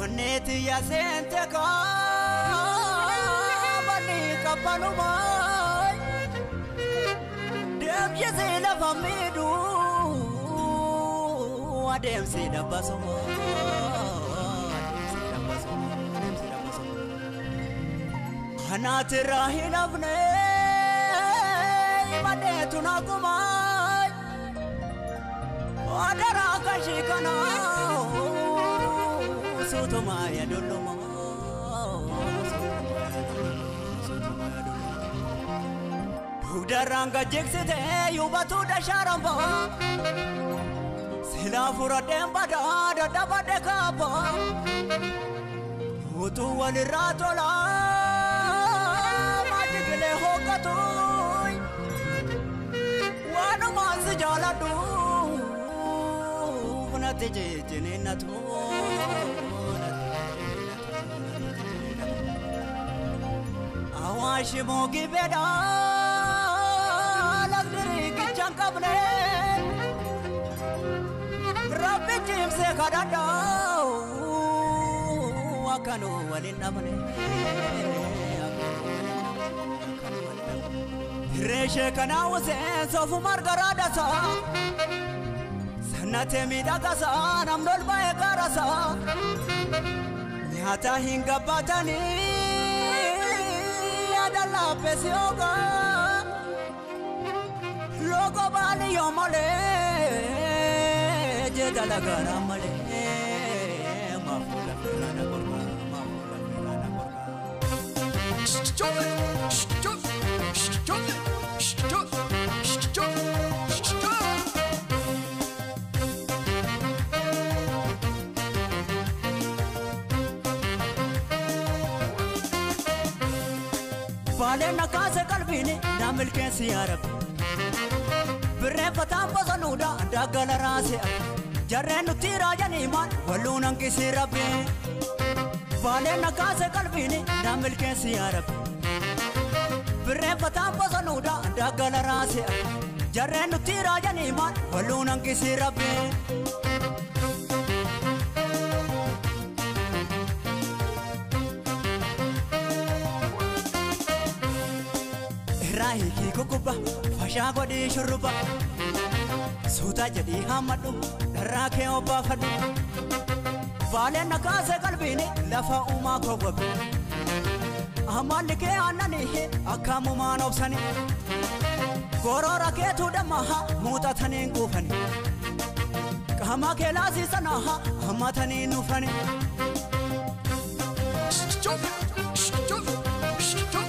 Oneti ya sente ka bani kapanumai dem yezela famidu adem sida basomo hanatira hinavne mane tunakumai adara kashikana Sutuma ya dulumo Udaranga jeksite yubatu da sharamba Sila fura demba da daba de kapa Utu waliratola Matikile hokatoi Wanu mansi jaladu Unate jene natu Awashi mogi beda lagdiri kichang kabne Rabbi jim se kadada akanu walin namne Reshe kana wase sofu margarada sa Sanate midagasa namdol bae karasa Nyata hinga batani Adala pesioga Logo bali yomale Jedala garamale Mafula ferana korga Mafula ferana korga Stop Stop Stop Stop Stop Vale na kase kalbini na milke siyarab Birre fatam bazanuda dagala rase Jarre nuti raja niman walunan kisi rabbe Vale na kase kalbini na milke siyarab Birre fatam bazanuda dagala rase Jarre nuti raja niman walunan kisi rabbe Rahi ki kukuba fasha godi shuruba Suta jadi hamadu darake oba fadu Vale nakase kalbini lafa uma kogobu Amalike anani akamu manobsani Gorora ke tudamaha mutatani kufani Kama ke lazi sanaha amatani nufani Stop Stop Stop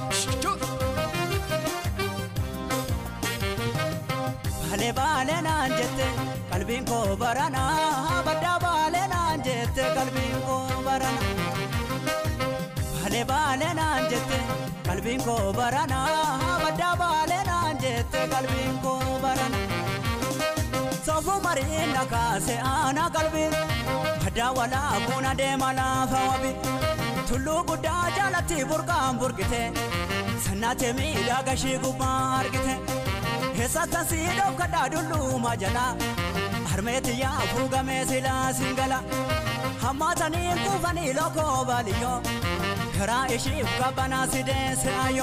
Bale bale nanjete kalbin ko barana Bada bale nanjete kalbin ko barana Bale bale nanjete kalbin ko barana Bada bale nanjete kalbin ko barana Sofu marina kase ana kalbin Bada wala kuna de mala fawabi Tullu gudda jalati burqaan burqite Sanate miidha gashii gubbaa argite Hesa tansiidhoof kadhaa dulluu majala Harmeeti yaa fuugamee silaa singala Hammaatanii kuufanii lokoo baaliyyoo Karaa ishiif qabbanaa sideesse ayyoo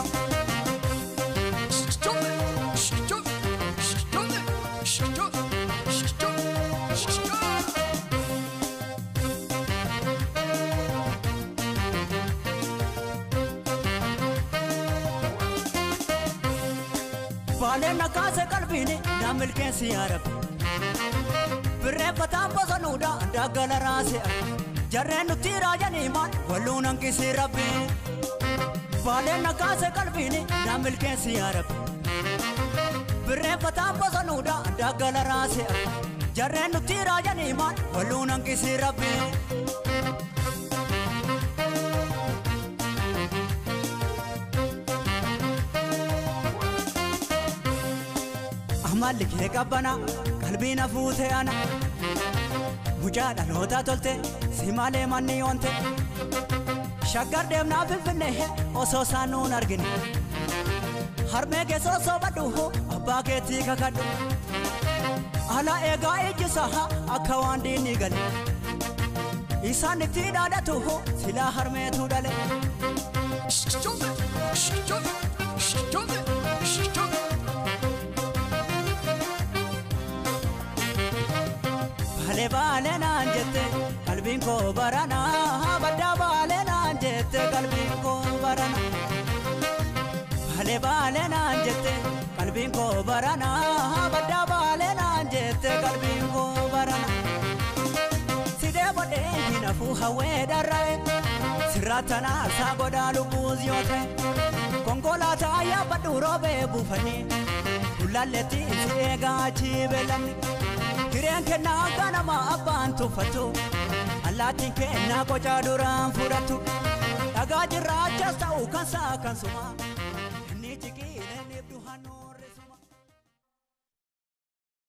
Vale nakase kalbini na milke siyarab Birre fatam bazanuda dagala rase Jarre nuti raja niman walunan kisi rabbe Vale nakase kalbini na milke siyarab Birre fatam bazanuda dagala rase Jarre nuti raja niman walunan kisi rabbe Malike kabana kalbina fuute ana Mujada lota tolte simale manni onte Shaggar demna finfinne oso sanuun argine Harme ke so badu abba ke ti kakadu Ala ega ejisa akka waan dini gale isaan itti dhaadhatu silaa harmeetu dhale. Baale baale naan jette qalbiin koo barana baddaa baale naan jette qalbiin koo barana. Baale baale naan jette qalbiin koo barana baddaa baale naan jette qalbiin koo barana. Sidee bodhee hinafuu hawwee dharra'e sirraatana isaa godhaa lubbuus yoo ta'e konkolaataa yaabbadhu roobee buufanii gullalleetti si eegaa achi beelamni. Hireen kennaa ganama abbaan tuffatu allaattiin kennaa qocaa duraan fudhatu dhagaa jirraachas ta'u kan saa kan suma inni jiqiin inni ibdu hannuu.